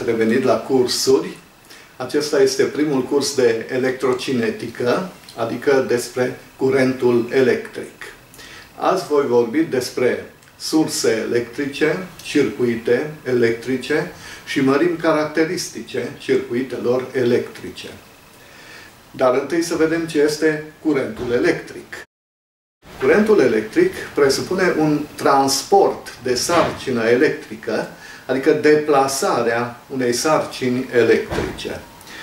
ați revenit la cursuri. Acesta este primul curs de electrocinetică, adică despre curentul electric. Azi voi vorbi despre surse electrice, circuite electrice și mărimi caracteristice circuitelor electrice. Dar întâi să vedem ce este curentul electric. Curentul electric presupune un transport de sarcină electrică, adică deplasarea unei sarcini electrice.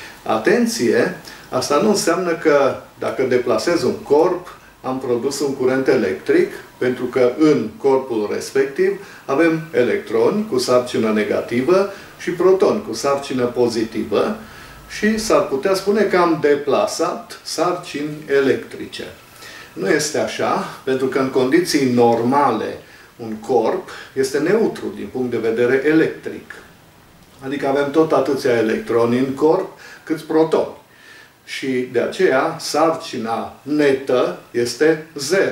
Atenție! Asta nu înseamnă că dacă deplasez un corp, am produs un curent electric, pentru că în corpul respectiv avem electroni cu sarcină negativă și protoni cu sarcină pozitivă și s-ar putea spune că am deplasat sarcini electrice. Nu este așa, pentru că în condiții normale un corp este neutru din punct de vedere electric. Adică avem tot atâția electroni în corp cât protoni. Și de aceea sarcina netă este 0.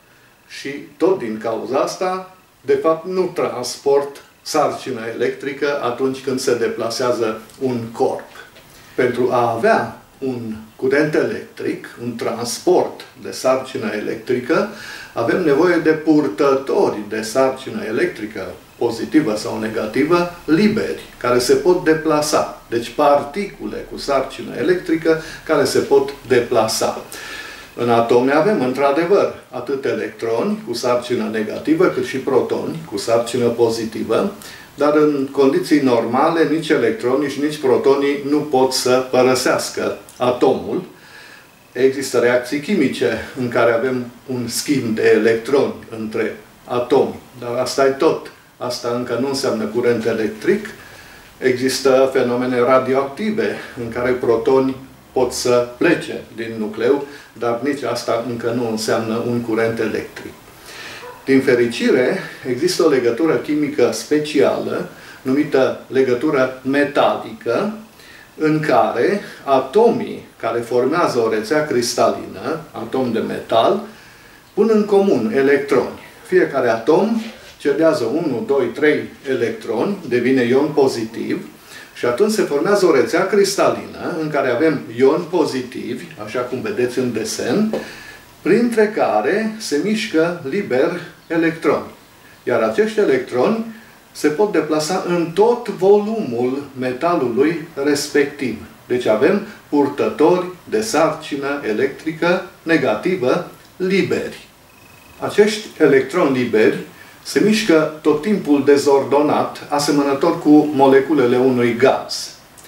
Și tot din cauza asta, de fapt, nu transport sarcină electrică atunci când se deplasează un corp. Pentru a avea un curent electric, un transport de sarcină electrică, avem nevoie de purtători de sarcină electrică, pozitivă sau negativă, liberi, care se pot deplasa. Deci particule cu sarcină electrică care se pot deplasa. În atome avem, într-adevăr, atât electroni cu sarcină negativă, cât și protoni cu sarcină pozitivă, dar în condiții normale nici electronii și nici protonii nu pot să părăsească atomul. Există reacții chimice în care avem un schimb de electroni între atomi, dar asta e tot. Asta încă nu înseamnă curent electric. Există fenomene radioactive în care protoni pot să plece din nucleu, dar nici asta încă nu înseamnă un curent electric. Din fericire, există o legătură chimică specială, numită legătură metalică, în care atomii care formează o rețea cristalină, atom de metal, pun în comun electroni. Fiecare atom cedează 1, 2, 3 electroni, devine ion pozitiv și atunci se formează o rețea cristalină în care avem ioni pozitivi, așa cum vedeți în desen, printre care se mișcă liber electroni. Iar acești electroni se pot deplasa în tot volumul metalului respectiv. Deci avem purtători de sarcină electrică negativă liberi. Acești electroni liberi se mișcă tot timpul dezordonat, asemănător cu moleculele unui gaz.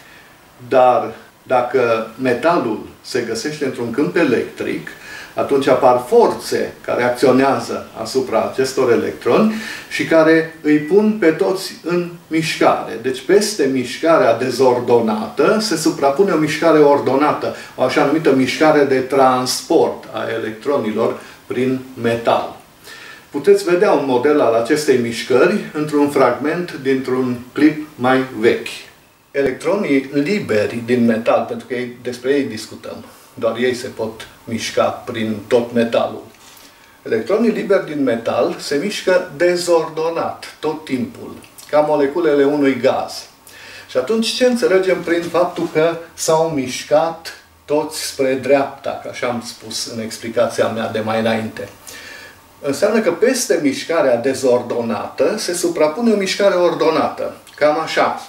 Dar dacă metalul se găsește într-un câmp electric, atunci apar forțe care acționează asupra acestor electroni și care îi pun pe toți în mișcare. Deci peste mișcarea dezordonată se suprapune o mișcare ordonată, o așa numită mișcare de transport a electronilor prin metal. Puteți vedea un model al acestei mișcări într-un fragment dintr-un clip mai vechi. Electronii liberi din metal, pentru că despre ei discutăm, doar ei se pot mișca prin tot metalul. Electronii liberi din metal se mișcă dezordonat tot timpul, ca moleculele unui gaz. Și atunci ce înțelegem prin faptul că s-au mișcat toți spre dreapta, ca așa am spus în explicația mea de mai înainte? Înseamnă că peste mișcarea dezordonată se suprapune o mișcare ordonată, cam așa.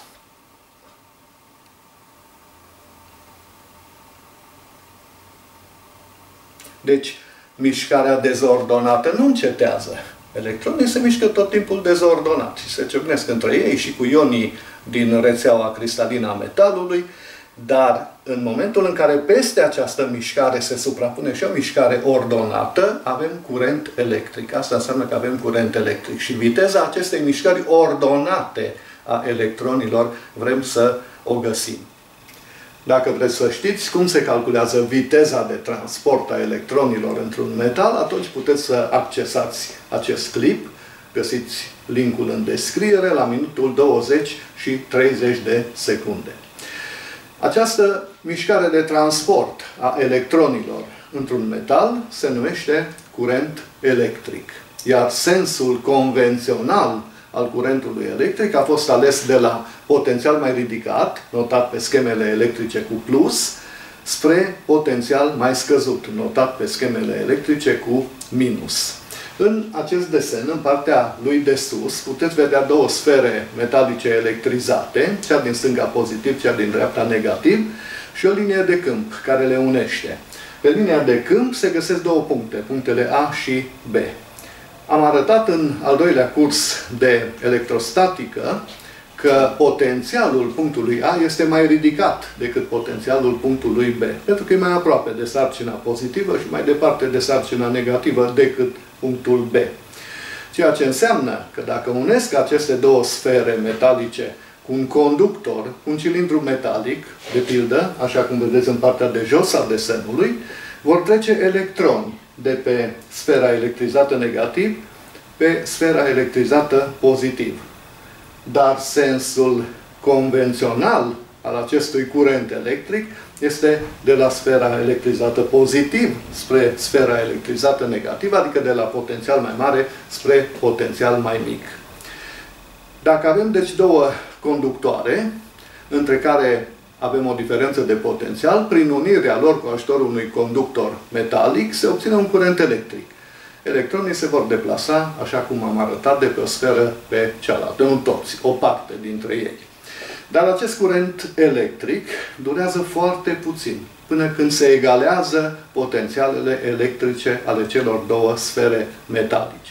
Deci, mișcarea dezordonată nu încetează. Electronii se mișcă tot timpul dezordonat și se ciocnesc între ei și cu ionii din rețeaua cristalină a metalului, dar în momentul în care peste această mișcare se suprapune și o mișcare ordonată, avem curent electric. Asta înseamnă că avem curent electric. Și viteza acestei mișcări ordonate a electronilor vrem să o găsim. Dacă vreți să știți cum se calculează viteza de transport a electronilor într-un metal, atunci puteți să accesați acest clip. Găsiți linkul în descriere la minutul 20 și 30 de secunde. Această mișcare de transport a electronilor într-un metal se numește curent electric. Iar sensul convențional al curentului electric a fost ales de la potențial mai ridicat, notat pe schemele electrice cu plus, spre potențial mai scăzut, notat pe schemele electrice cu minus. În acest desen, în partea lui de sus, puteți vedea două sfere metalice electrizate, cea din stânga pozitiv, cea din dreapta negativ, și o linie de câmp care le unește. Pe linia de câmp se găsesc două puncte, punctele A și B. Am arătat în al doilea curs de electrostatică că potențialul punctului A este mai ridicat decât potențialul punctului B, pentru că e mai aproape de sarcina pozitivă și mai departe de sarcina negativă decât punctul B. Ceea ce înseamnă că dacă unesc aceste două sfere metalice cu un conductor, un cilindru metalic, de pildă, așa cum vedeți în partea de jos a desenului, vor trece electroni de pe sfera electrizată negativ pe sfera electrizată pozitiv. Dar sensul convențional al acestui curent electric este de la sfera electrizată pozitiv spre sfera electrizată negativ, adică de la potențial mai mare spre potențial mai mic. Dacă avem deci două conductoare, între care avem o diferență de potențial, prin unirea lor cu ajutorul unui conductor metalic se obține un curent electric. Electronii se vor deplasa, așa cum am arătat, de pe o sferă pe cealaltă. Nu toți, o parte dintre ei. Dar acest curent electric durează foarte puțin, până când se egalează potențialele electrice ale celor două sfere metalice.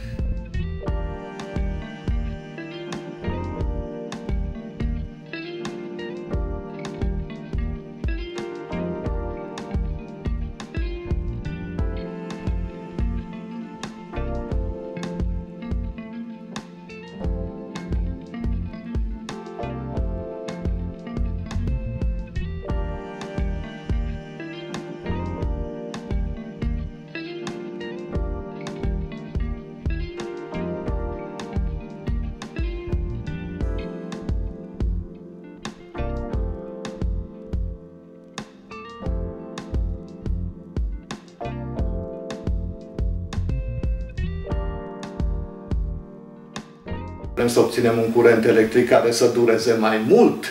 Vrem să obținem un curent electric care să dureze mai mult,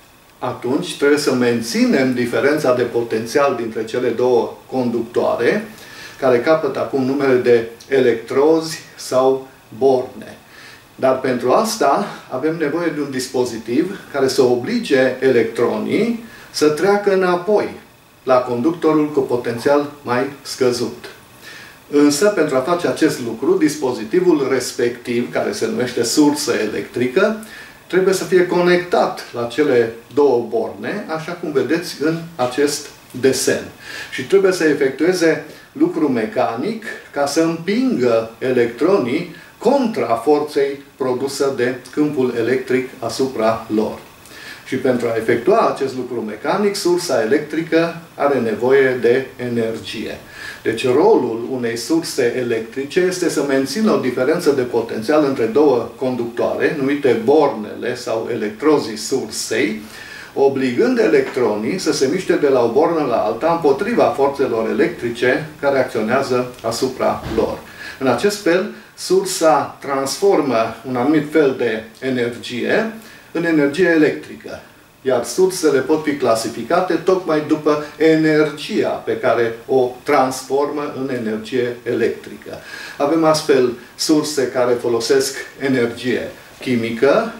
atunci trebuie să menținem diferența de potențial dintre cele două conductoare, care capătă acum numele de electrozi sau borne. Dar pentru asta avem nevoie de un dispozitiv care să oblige electronii să treacă înapoi la conductorul cu potențial mai scăzut. Însă, pentru a face acest lucru, dispozitivul respectiv, care se numește sursă electrică, trebuie să fie conectat la cele două borne, așa cum vedeți în acest desen. Și trebuie să efectueze lucru mecanic ca să împingă electronii contra forței produsă de câmpul electric asupra lor. Și pentru a efectua acest lucru mecanic, sursa electrică are nevoie de energie. Deci rolul unei surse electrice este să mențină o diferență de potențial între două conductoare, numite bornele sau electrozii sursei, obligând electronii să se miște de la o bornă la alta împotriva forțelor electrice care acționează asupra lor. În acest fel, sursa transformă un anumit fel de energie în energie electrică. Iar sursele pot fi clasificate tocmai după energia pe care o transformă în energie electrică. Avem astfel surse care folosesc energie chimică,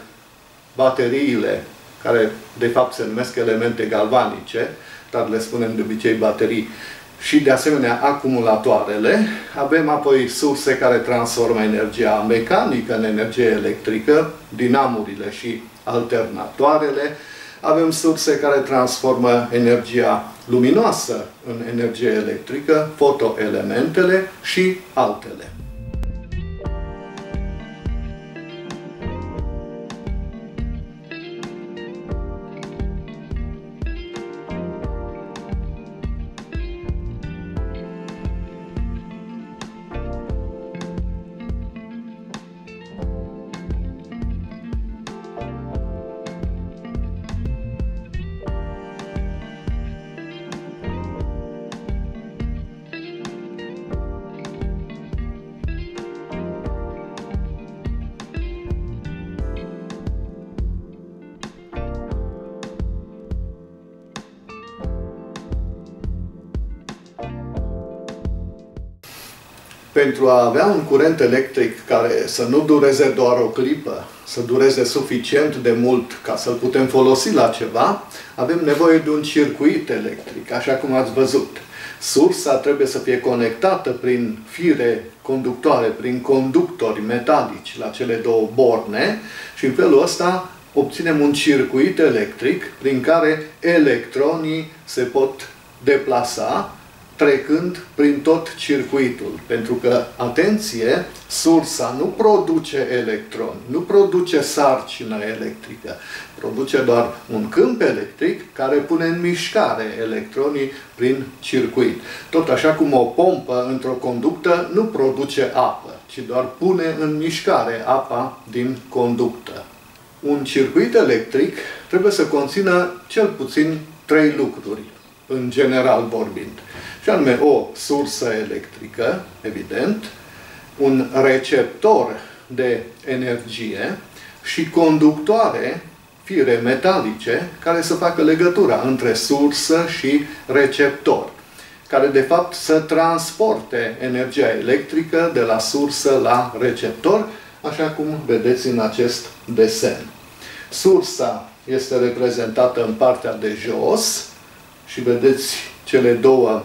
bateriile, care de fapt se numesc elemente galvanice, dar le spunem de obicei baterii, și de asemenea acumulatoarele. Avem apoi surse care transformă energia mecanică în energie electrică, dinamurile și alternatoarele. Avem surse care transformă energia luminoasă în energie electrică, fotoelementele și altele. Pentru a avea un curent electric care să nu dureze doar o clipă, să dureze suficient de mult ca să-l putem folosi la ceva, avem nevoie de un circuit electric, așa cum ați văzut. Sursa trebuie să fie conectată prin fire conductoare, prin conductori metalici la cele două borne și în felul ăsta obținem un circuit electric prin care electronii se pot deplasa trecând prin tot circuitul. Pentru că, atenție, sursa nu produce electroni, nu produce sarcină electrică, produce doar un câmp electric care pune în mișcare electronii prin circuit. Tot așa cum o pompă într-o conductă nu produce apă, ci doar pune în mișcare apa din conductă. Un circuit electric trebuie să conțină cel puțin 3 lucruri, în general vorbind. Și anume o sursă electrică, evident, un receptor de energie și conductoare, fire metalice, care să facă legătura între sursă și receptor, care de fapt să transporte energia electrică de la sursă la receptor, așa cum vedeți în acest desen. Sursa este reprezentată în partea de jos și vedeți cele două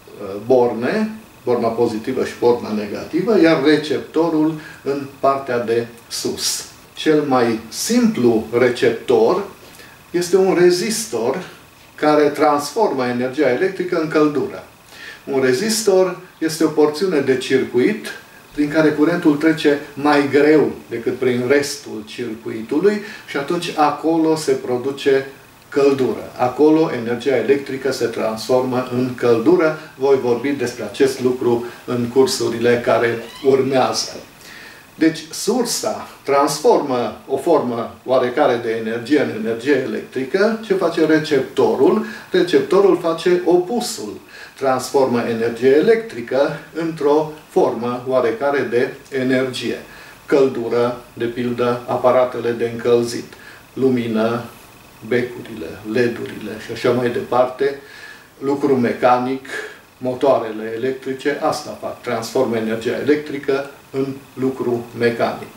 borne, borna pozitivă și borna negativă, iar receptorul în partea de sus. Cel mai simplu receptor este un rezistor care transformă energia electrică în căldură. Un rezistor este o porțiune de circuit prin care curentul trece mai greu decât prin restul circuitului și atunci acolo se produce căldură. Acolo energia electrică se transformă în căldură. Voi vorbi despre acest lucru în cursurile care urmează. Deci, sursa transformă o formă oarecare de energie în energie electrică. Ce face receptorul? Receptorul face opusul. Transformă energie electrică într-o formă oarecare de energie. Căldură, de pildă, aparatele de încălzit, lumină, becurile, LED-urile și așa mai departe, lucru mecanic, motoarele electrice, asta fac, transformă energia electrică în lucru mecanic.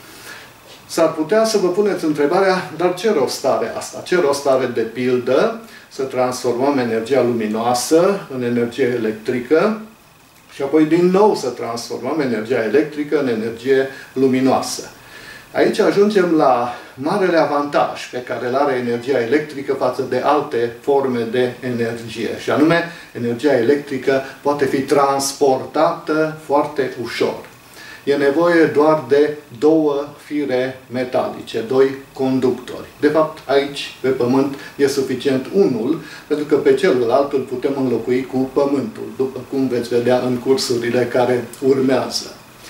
S-ar putea să vă puneți întrebarea, dar ce rost are asta? Ce rost are, de pildă, să transformăm energia luminoasă în energie electrică și apoi din nou să transformăm energia electrică în energie luminoasă? Aici ajungem la marele avantaj pe care îl are energia electrică față de alte forme de energie. Și anume, energia electrică poate fi transportată foarte ușor. E nevoie doar de 2 fire metalice, 2 conductori. De fapt, aici, pe Pământ, e suficient unul, pentru că pe celălalt îl putem înlocui cu Pământul, după cum veți vedea în cursurile care urmează.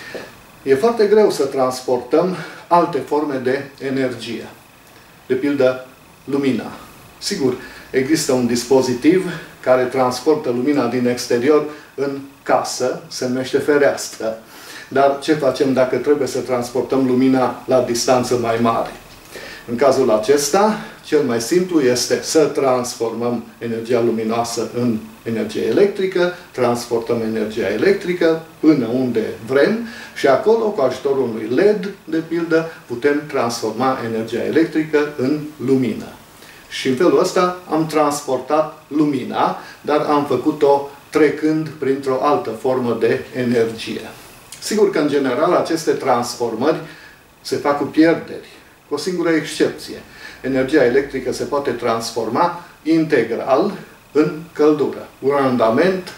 E foarte greu să transportăm alte forme de energie. De pildă, lumina. Sigur, există un dispozitiv care transportă lumina din exterior în casă, se numește fereastră. Dar ce facem dacă trebuie să transportăm lumina la distanță mai mare? În cazul acesta, cel mai simplu este să transformăm energia luminoasă în energie electrică, transportăm energia electrică până unde vrem și acolo, cu ajutorul unui LED, de pildă, putem transforma energia electrică în lumină. Și în felul ăsta am transportat lumina, dar am făcut-o trecând printr-o altă formă de energie. Sigur că, în general, aceste transformări se fac cu pierderi, cu o singură excepție. Energia electrică se poate transforma integral în căldură. Un randament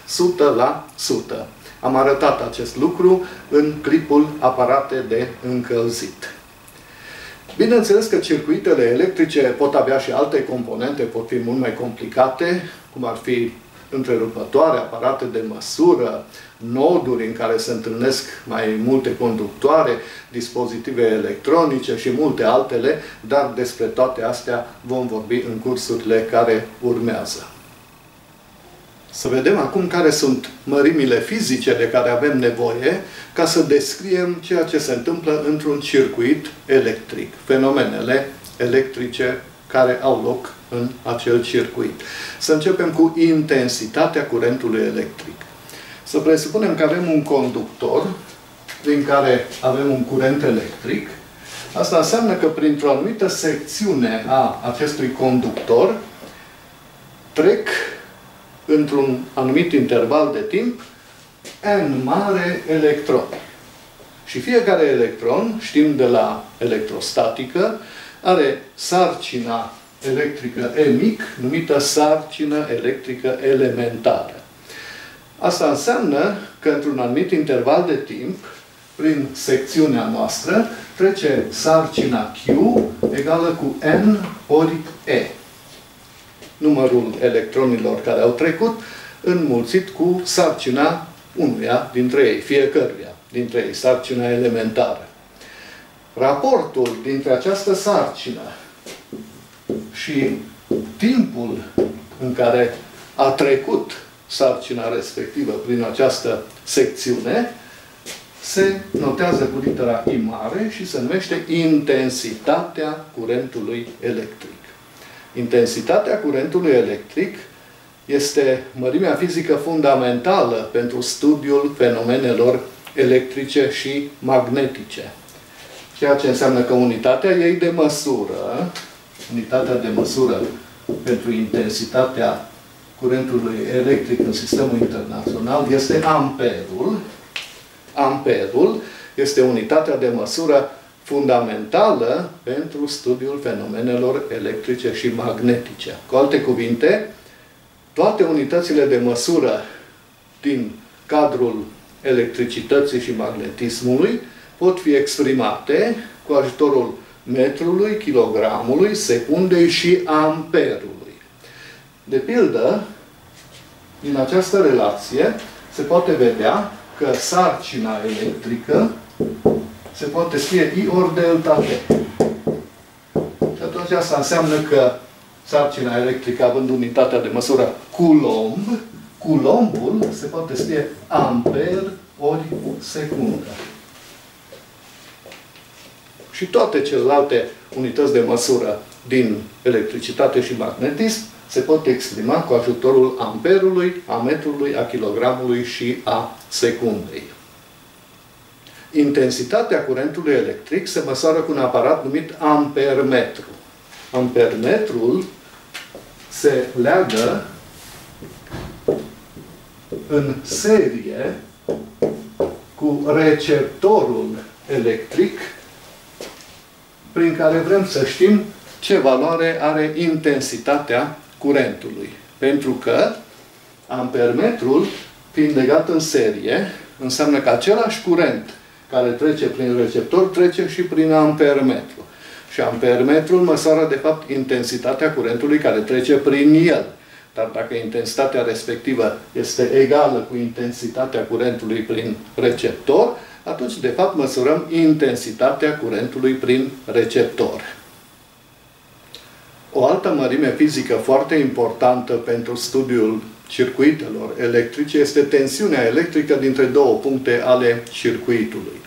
100%. Am arătat acest lucru în clipul Aparate de încălzit. Bineînțeles că circuitele electrice pot avea și alte componente, pot fi mult mai complicate, cum ar fi întrerupătoare, aparate de măsură, noduri în care se întâlnesc mai multe conductoare, dispozitive electronice și multe altele, dar despre toate astea vom vorbi în cursurile care urmează. Să vedem acum care sunt mărimile fizice de care avem nevoie ca să descriem ceea ce se întâmplă într-un circuit electric, fenomenele electrice care au loc în acel circuit. Să începem cu intensitatea curentului electric. Să presupunem că avem un conductor prin care avem un curent electric. Asta înseamnă că printr-o anumită secțiune a acestui conductor trec într-un anumit interval de timp n mare electroni. Și fiecare electron, știm de la electrostatică, are sarcina electrică E mic, numită sarcină electrică elementară. Asta înseamnă că într-un anumit interval de timp, prin secțiunea noastră, trece sarcina Q egală cu N ori E. Numărul electronilor care au trecut înmulțit cu sarcina unuia dintre ei, fiecăruia dintre ei, sarcina elementară. Raportul dintre această sarcină și timpul în care a trecut sarcina respectivă prin această secțiune se notează cu litera I mare și se numește intensitatea curentului electric. Intensitatea curentului electric este mărimea fizică fundamentală pentru studiul fenomenelor electrice și magnetice. Ceea ce înseamnă că unitatea ei de măsură, unitatea de măsură pentru intensitatea curentului electric în sistemul internațional este amperul. Amperul este unitatea de măsură fundamentală pentru studiul fenomenelor electrice și magnetice. Cu alte cuvinte, toate unitățile de măsură din cadrul electricității și magnetismului pot fi exprimate cu ajutorul metrului, kilogramului, secundei și amperului. De pildă, din această relație se poate vedea că sarcina electrică se poate scrie I ori delta T. Și atunci asta înseamnă că sarcina electrică, având unitatea de măsură Coulomb, Coulombul se poate scrie amper ori secundă. Și toate celelalte unități de măsură din electricitate și magnetism se pot exprima cu ajutorul amperului, a metrului, a kilogramului și a secundei. Intensitatea curentului electric se măsoară cu un aparat numit ampermetru. Ampermetrul se leagă în serie cu receptorul electric prin care vrem să știm ce valoare are intensitatea curentului. Pentru că ampermetrul, fiind legat în serie, înseamnă că același curent care trece prin receptor trece și prin ampermetru. Și ampermetrul măsoară, de fapt, intensitatea curentului care trece prin el. Dar dacă intensitatea respectivă este egală cu intensitatea curentului prin receptor, atunci, de fapt, măsurăm intensitatea curentului prin receptor. O altă mărime fizică foarte importantă pentru studiul circuitelor electrice este tensiunea electrică dintre două puncte ale circuitului.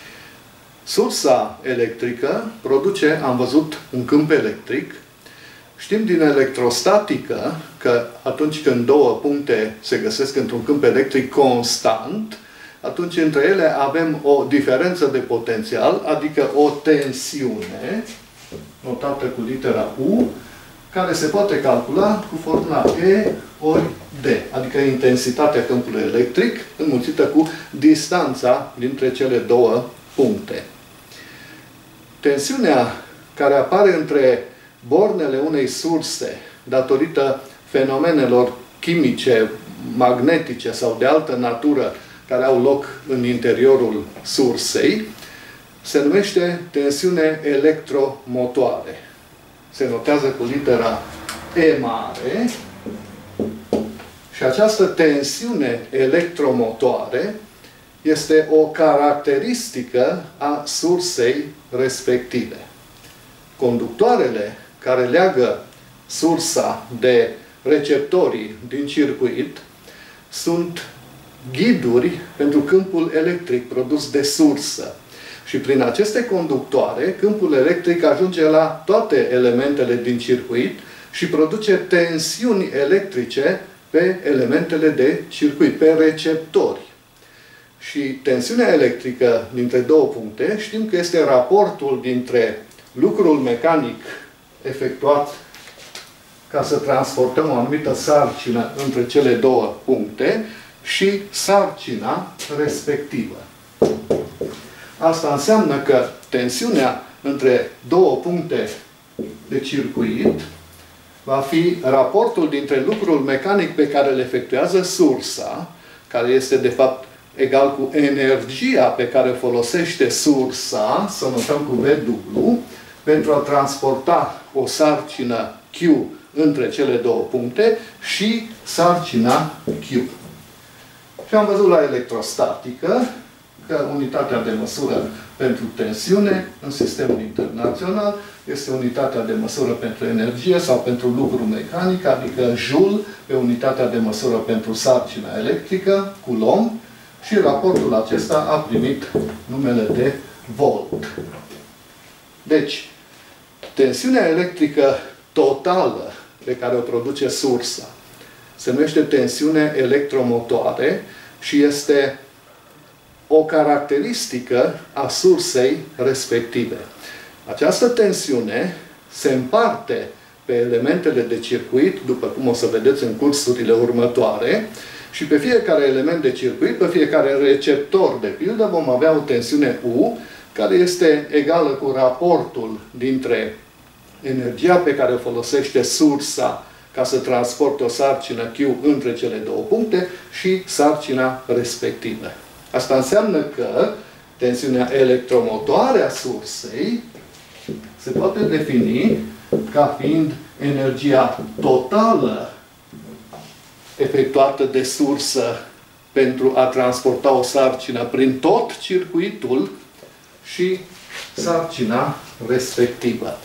Sursa electrică produce, am văzut, un câmp electric. Știm din electrostatică că atunci când două puncte se găsesc într-un câmp electric constant, atunci între ele avem o diferență de potențial, adică o tensiune, notată cu litera U, care se poate calcula cu formula E ori D, adică intensitatea câmpului electric înmulțită cu distanța dintre cele două puncte. Tensiunea care apare între bornele unei surse datorită fenomenelor chimice, magnetice sau de altă natură care au loc în interiorul sursei, se numește tensiune electromotoare. Se notează cu litera E mare și această tensiune electromotoare este o caracteristică a sursei respective. Conductoarele care leagă sursa de receptorii din circuit sunt ghiduri pentru câmpul electric produs de sursă. Și prin aceste conductoare, câmpul electric ajunge la toate elementele din circuit și produce tensiuni electrice pe elementele de circuit, pe receptori. Și tensiunea electrică dintre două puncte știm că este raportul dintre lucrul mecanic efectuat ca să transportăm o anumită sarcină între cele două puncte și sarcina respectivă. Asta înseamnă că tensiunea între două puncte de circuit va fi raportul dintre lucrul mecanic pe care îl efectuează sursa, care este de fapt egal cu energia pe care folosește sursa, să notăm cu W, pentru a transporta o sarcină Q între cele două puncte și sarcina Q. Și am văzut la electrostatică că unitatea de măsură pentru tensiune în sistemul internațional este unitatea de măsură pentru energie sau pentru lucru mecanic, adică joule pe unitatea de măsură pentru sarcina electrică, coulomb, și raportul acesta a primit numele de volt. Deci, tensiunea electrică totală pe care o produce sursa se numește tensiune electromotoare și este o caracteristică a sursei respective. Această tensiune se împarte pe elementele de circuit, după cum o să vedeți în cursurile următoare, și pe fiecare element de circuit, pe fiecare receptor, de pildă, vom avea o tensiune U, care este egală cu raportul dintre energia pe care o folosește sursa ca să transporte o sarcină Q între cele două puncte și sarcina respectivă. Asta înseamnă că tensiunea electromotoare a sursei se poate defini ca fiind energia totală efectuată de sursă pentru a transporta o sarcină prin tot circuitul și sarcina respectivă.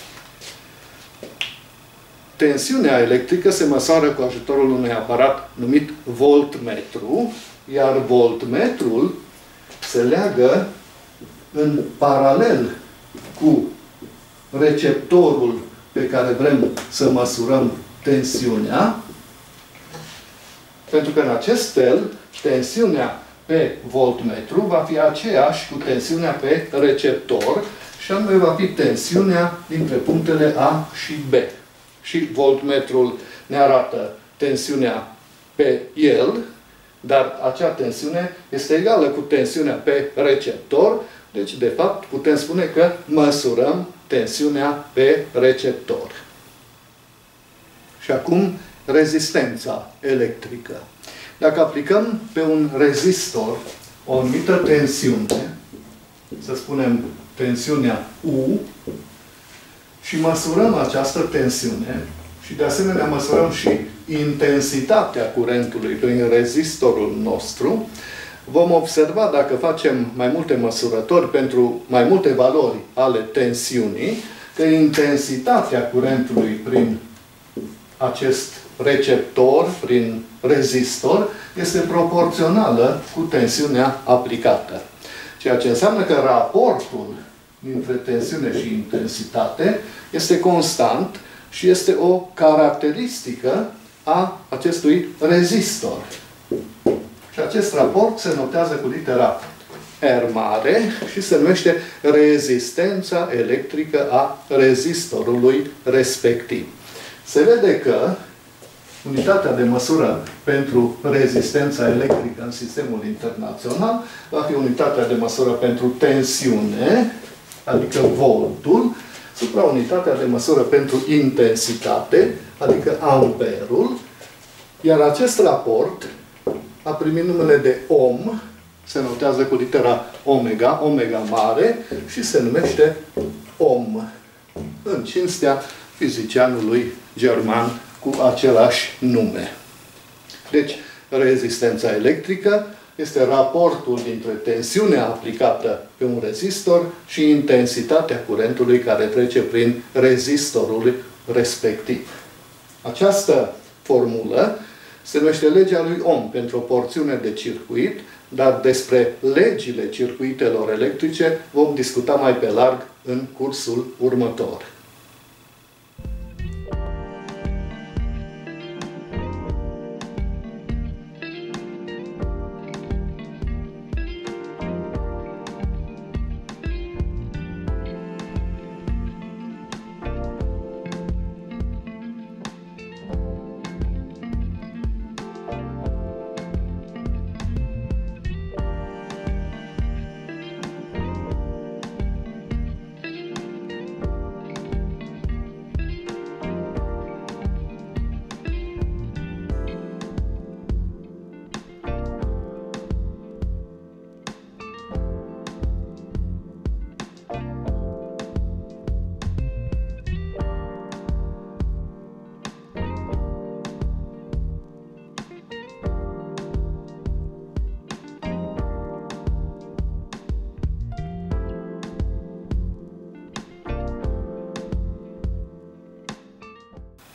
Tensiunea electrică se măsoară cu ajutorul unui aparat numit voltmetru, iar voltmetrul se leagă în paralel cu receptorul pe care vrem să măsurăm tensiunea, pentru că în acest fel tensiunea pe voltmetru va fi aceeași cu tensiunea pe receptor și anume va fi tensiunea dintre punctele A și B. Și voltmetrul ne arată tensiunea pe el, dar acea tensiune este egală cu tensiunea pe receptor, deci de fapt putem spune că măsurăm tensiunea pe receptor. Și acum rezistența electrică. Dacă aplicăm pe un rezistor o anumită tensiune, să spunem tensiunea U, și măsurăm această tensiune și de asemenea măsurăm și intensitatea curentului prin rezistorul nostru, vom observa, dacă facem mai multe măsurători pentru mai multe valori ale tensiunii, că intensitatea curentului prin acest receptor, prin rezistor, este proporțională cu tensiunea aplicată. Ceea ce înseamnă că raportul dintre tensiune și intensitate este constant și este o caracteristică a acestui rezistor. Și acest raport se notează cu litera R mare și se numește rezistența electrică a rezistorului respectiv. Se vede că unitatea de măsură pentru rezistența electrică în sistemul internațional va fi unitatea de măsură pentru tensiune, adică voltul, supra unitatea de măsură pentru intensitate, adică amperul, iar acest raport a primit numele de ohm, se notează cu litera omega, omega mare, și se numește ohm, în cinstea fizicianului german cu același nume. Deci, rezistența electrică este raportul dintre tensiunea aplicată pe un rezistor și intensitatea curentului care trece prin rezistorul respectiv. Această formulă se numește legea lui Ohm pentru o porțiune de circuit, dar despre legile circuitelor electrice vom discuta mai pe larg în cursul următor.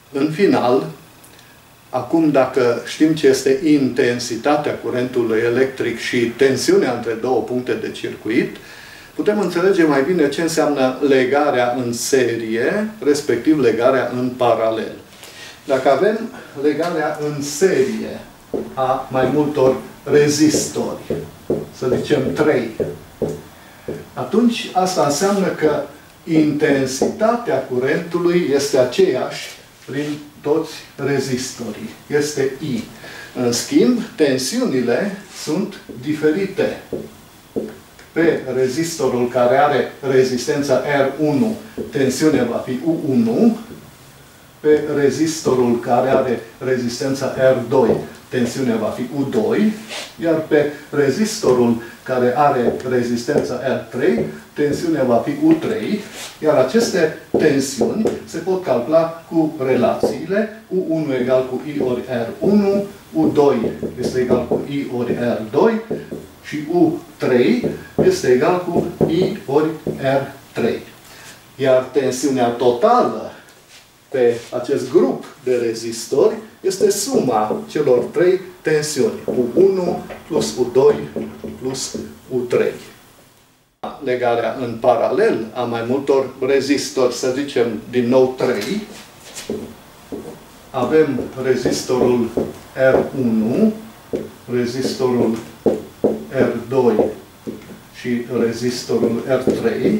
În final, acum dacă știm ce este intensitatea curentului electric și tensiunea între două puncte de circuit, putem înțelege mai bine ce înseamnă legarea în serie, respectiv legarea în paralel. Dacă avem legarea în serie a mai multor rezistori, să zicem 3, atunci asta înseamnă că intensitatea curentului este aceeași prin toți rezistorii. Este I. În schimb, tensiunile sunt diferite. Pe rezistorul care are rezistența R1, tensiunea va fi U1. Pe rezistorul care are rezistența R2, tensiunea va fi U2. Iar pe rezistorul care are rezistența R3, tensiunea va fi U3. Iar aceste tensiuni se pot calcula cu relațiile U1 egal cu I ori R1, U2 este egal cu I ori R2 și U3 este egal cu I ori R3. Iar tensiunea totală pe acest grup de rezistori este suma celor 3 tensiuni. U1 plus U2 plus U3. Legarea în paralel a mai multor rezistori, să zicem din nou 3. Avem rezistorul R1, rezistorul R2 și rezistorul R3.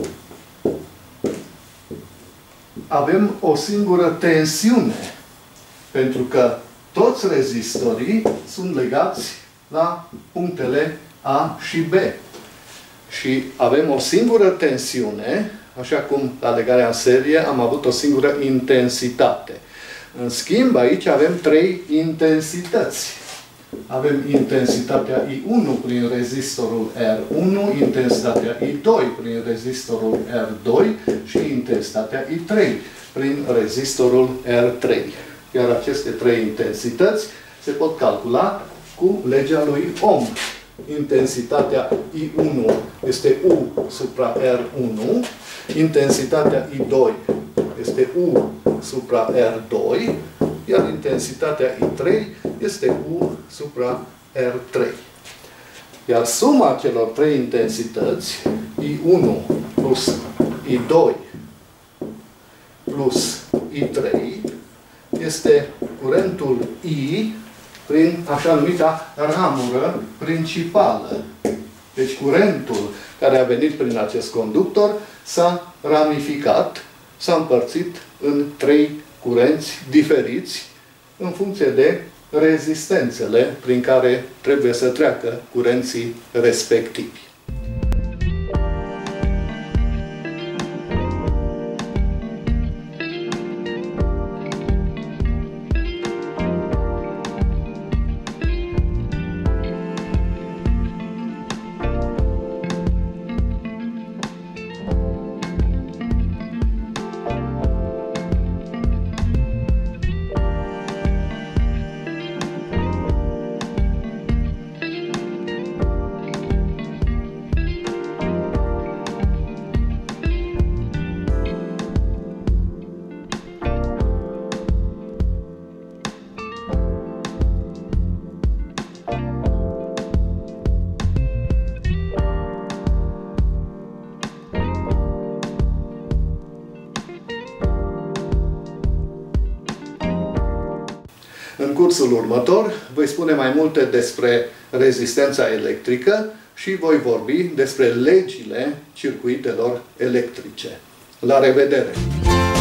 Avem o singură tensiune, pentru că toți rezistorii sunt legați la punctele A și B. Și avem o singură tensiune, așa cum la legarea în serie am avut o singură intensitate. În schimb, aici avem 3 intensități. Avem intensitatea I1 prin rezistorul R1, intensitatea I2 prin rezistorul R2 și intensitatea I3 prin rezistorul R3. Iar aceste 3 intensități se pot calcula cu legea lui Ohm. Intensitatea I1 este U supra R1, intensitatea I2 este U supra R2, iar intensitatea I3 este U supra R3. Iar suma celor 3 intensități, I1 plus I2 plus I3, este curentul I prin așa numita ramură principală. Deci curentul care a venit prin acest conductor s-a ramificat, s-a împărțit în 3 curenți diferiți în funcție de rezistențele prin care trebuie să treacă curenții respectivi. În cursul următor voi spune mai multe despre rezistența electrică și voi vorbi despre legile circuitelor electrice. La revedere!